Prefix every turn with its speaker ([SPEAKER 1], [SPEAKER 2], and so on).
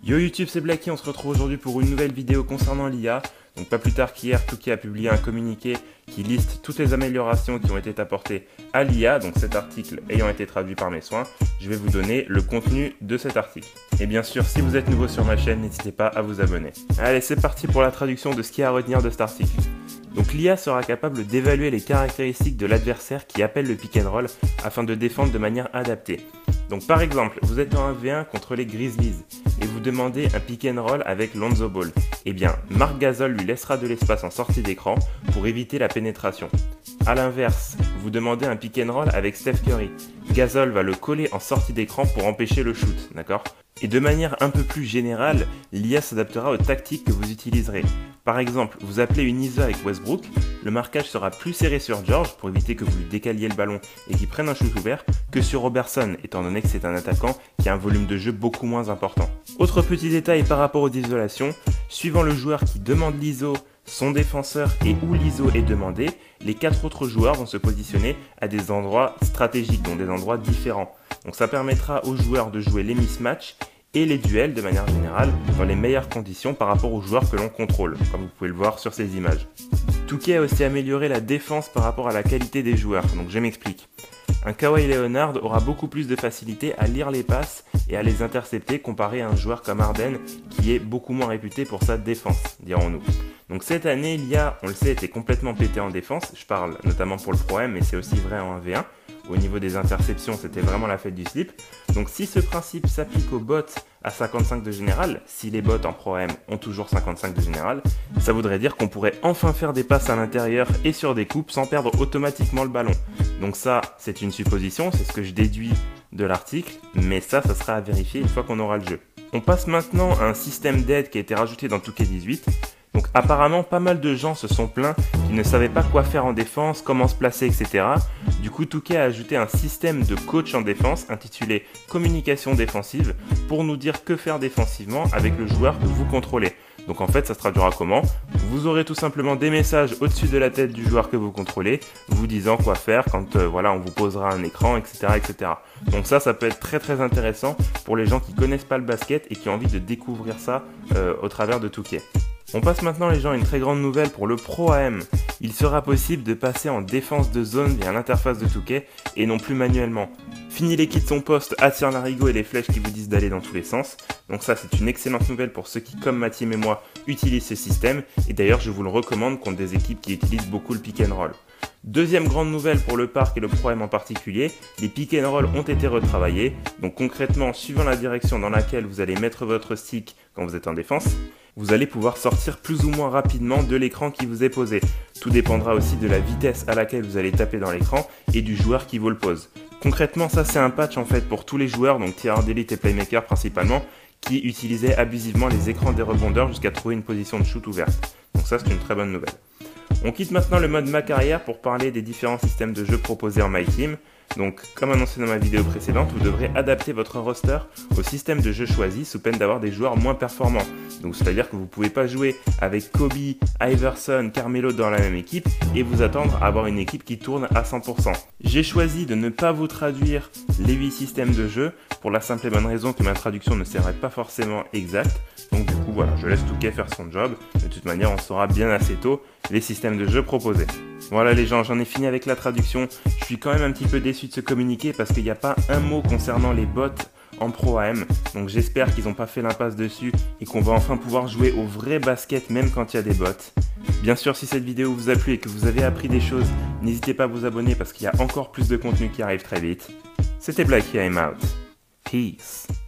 [SPEAKER 1] Yo YouTube, c'est Blacky, on se retrouve aujourd'hui pour une nouvelle vidéo concernant l'IA. Donc pas plus tard qu'hier, Touquet a publié un communiqué qui liste toutes les améliorations qui ont été apportées à l'IA. Donc cet article ayant été traduit par mes soins, je vais vous donner le contenu de cet article. Et bien sûr, si vous êtes nouveau sur ma chaîne, n'hésitez pas à vous abonner. Allez, c'est parti pour la traduction de ce qu'il y a à retenir de cet article. Donc l'IA sera capable d'évaluer les caractéristiques de l'adversaire qui appelle le pick and roll afin de défendre de manière adaptée. Donc par exemple, vous êtes en 1v1 contre les Grizzlies et vous demandez un pick and roll avec Lonzo Ball. Eh bien, Marc Gasol lui laissera de l'espace en sortie d'écran pour éviter la pénétration. A l'inverse, vous demandez un pick and roll avec Steph Curry. Gasol va le coller en sortie d'écran pour empêcher le shoot, d'accord ? Et de manière un peu plus générale, l'IA s'adaptera aux tactiques que vous utiliserez. Par exemple, vous appelez une ISO avec Westbrook, le marquage sera plus serré sur George pour éviter que vous lui décaliez le ballon et qu'il prenne un shoot ouvert que sur Robertson, étant donné que c'est un attaquant qui a un volume de jeu beaucoup moins important. Autre petit détail par rapport aux isolations, suivant le joueur qui demande l'ISO, son défenseur et où l'ISO est demandé, les 4 autres joueurs vont se positionner à des endroits stratégiques, donc des endroits différents. Donc ça permettra aux joueurs de jouer les mismatchs et les duels de manière générale dans les meilleures conditions par rapport aux joueurs que l'on contrôle, comme vous pouvez le voir sur ces images. Touquet a aussi amélioré la défense par rapport à la qualité des joueurs, donc je m'explique. Un Kawhi Leonard aura beaucoup plus de facilité à lire les passes et à les intercepter comparé à un joueur comme Harden qui est beaucoup moins réputé pour sa défense, dirons-nous. Donc cette année, l'IA, on le sait, était complètement pété en défense, je parle notamment pour le Pro-Am, mais c'est aussi vrai en 1v1. Au niveau des interceptions, c'était vraiment la fête du slip. Donc si ce principe s'applique aux bots à 55 de général, si les bots en Pro-Am ont toujours 55 de général, ça voudrait dire qu'on pourrait enfin faire des passes à l'intérieur et sur des coupes sans perdre automatiquement le ballon. Donc ça, c'est une supposition, c'est ce que je déduis de l'article, mais ça sera à vérifier une fois qu'on aura le jeu. On passe maintenant à un système d'aide qui a été rajouté dans Touquet 18. Donc apparemment, pas mal de gens se sont plaints qu'ils ne savaient pas quoi faire en défense, comment se placer, etc. Du coup, Touquet a ajouté un système de coach en défense intitulé Communication défensive pour nous dire que faire défensivement avec le joueur que vous contrôlez. Donc en fait, ça se traduira comment ? Vous aurez tout simplement des messages au-dessus de la tête du joueur que vous contrôlez, vous disant quoi faire quand on vous posera un écran, etc., etc. Donc ça peut être très très intéressant pour les gens qui connaissent pas le basket et qui ont envie de découvrir ça au travers de Touquet. On passe maintenant les gens à une très grande nouvelle pour le Pro-AM. Il sera possible de passer en défense de zone via l'interface de Touquet et non plus manuellement. Fini les kits son poste, attire l'arigot et les flèches qui vous disent d'aller dans tous les sens. Donc ça c'est une excellente nouvelle pour ceux qui, comme Mathiem et moi, utilisent ce système. Et d'ailleurs je vous le recommande contre des équipes qui utilisent beaucoup le pick and roll. Deuxième grande nouvelle pour le parc et le Pro-Am en particulier, les pick and roll ont été retravaillés. Donc concrètement, suivant la direction dans laquelle vous allez mettre votre stick quand vous êtes en défense, vous allez pouvoir sortir plus ou moins rapidement de l'écran qui vous est posé. Tout dépendra aussi de la vitesse à laquelle vous allez taper dans l'écran et du joueur qui vous le pose. Concrètement, ça c'est un patch en fait pour tous les joueurs, donc tireurs d'élite et playmakers principalement, qui utilisaient abusivement les écrans des rebondeurs jusqu'à trouver une position de shoot ouverte. Donc ça c'est une très bonne nouvelle. On quitte maintenant le mode ma carrière pour parler des différents systèmes de jeu proposés en My Team. Donc, comme annoncé dans ma vidéo précédente, vous devrez adapter votre roster au système de jeu choisi sous peine d'avoir des joueurs moins performants. Donc, c'est-à-dire que vous ne pouvez pas jouer avec Kobe, Iverson, Carmelo dans la même équipe et vous attendre à avoir une équipe qui tourne à 100%. J'ai choisi de ne pas vous traduire les 8 systèmes de jeu pour la simple et bonne raison que ma traduction ne serait pas forcément exacte. Donc, du coup, voilà, je laisse Touquet faire son job. De toute manière, on saura bien assez tôt les systèmes de jeu proposés. Voilà les gens, j'en ai fini avec la traduction. Je suis quand même un petit peu déçu de ce communiqué parce qu'il n'y a pas un mot concernant les bots en Pro-Am. Donc j'espère qu'ils n'ont pas fait l'impasse dessus et qu'on va enfin pouvoir jouer au vrai basket même quand il y a des bots. Bien sûr, si cette vidéo vous a plu et que vous avez appris des choses, n'hésitez pas à vous abonner parce qu'il y a encore plus de contenu qui arrive très vite. C'était Blacky, I'm out. Peace.